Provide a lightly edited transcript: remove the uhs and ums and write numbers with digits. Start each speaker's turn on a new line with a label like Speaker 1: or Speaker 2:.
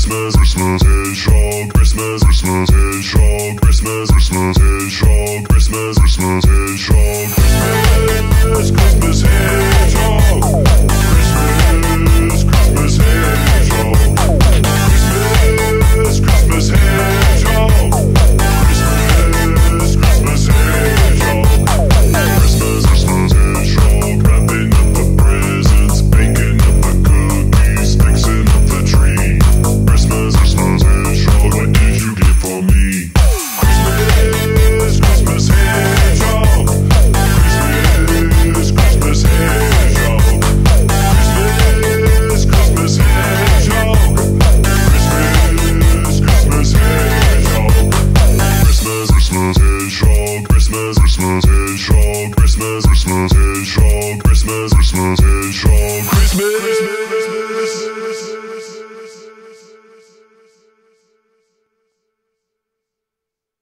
Speaker 1: Christmas, Christmas, hedgehog, Christmas, Christmas, hedgehog, Christmas, Christmas, hedgehog, Christmas, Christmas, hedgehog.